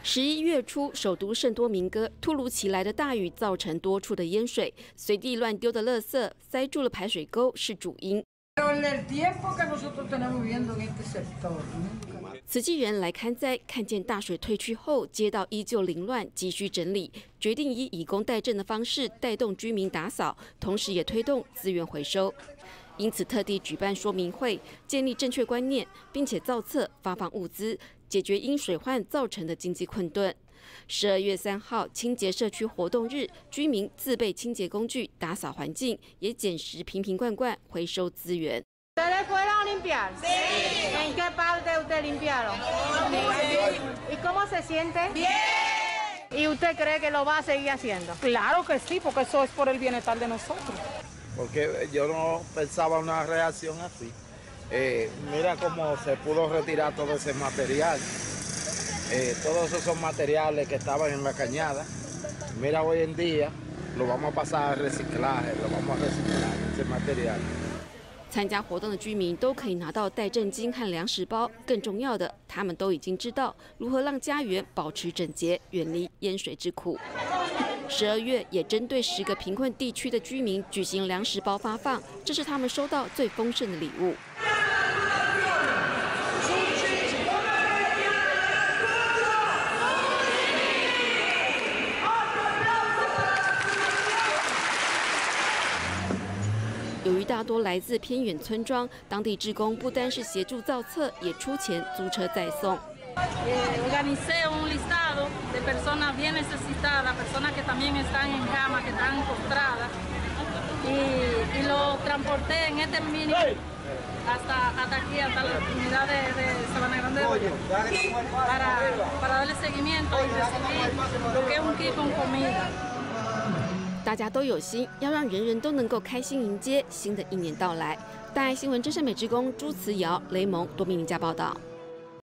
11月初，首都圣多明哥突如其来的大雨造成多处的淹水，随地乱丢的垃圾塞住了排水沟是主因。慈济人来看灾，看见大水退去后，街道依旧凌乱，急需整理，决定以工代赈的方式带动居民打扫，同时也推动资源回收。因此，特地举办说明会，建立正确观念，并且造册发放物资，解决因水患造成的经济困顿。12月3号，清洁社区活动日，居民自备清洁工具，打扫环境，也捡拾瓶瓶罐罐，回收资源。 ¿Ustedes fueron a limpiar? Sí. ¿En qué parte ustedes limpiaron? ¿Y cómo se siente? Bien. ¿Y usted cree que lo va a seguir haciendo? Claro que sí, porque eso es por el bienestar de nosotros. Porque yo no pensaba una reacción así. Mira cómo se pudo retirar todo ese material. Todos esos materiales que estaban en la cañada. Mira, hoy en día lo vamos a pasar a reciclaje, lo vamos a reciclar ese material. 参加活动的居民都可以拿到代赈金和粮食包，更重要的，他们都已经知道如何让家园保持整洁，远离淹水之苦。12月也针对10个贫困地区的居民举行粮食包发放，这是他们收到最丰盛的礼物。由于大多来自偏远村庄，当地志工不单是协助造册，也出钱租车载送。 Organicé un listado de personas bien necesitadas, personas que también están en cama, que están postradas, y lo transporté en este mínimo hasta aquí, hasta la unidad de Sabana Grande de Hoyo, para darle seguimiento y recibir lo que es un kit con comida. 大家都有心，要让人人都能够开心迎接新的一年到来。大爱新闻真善美职工朱慈瑶、雷蒙多米尼加报道。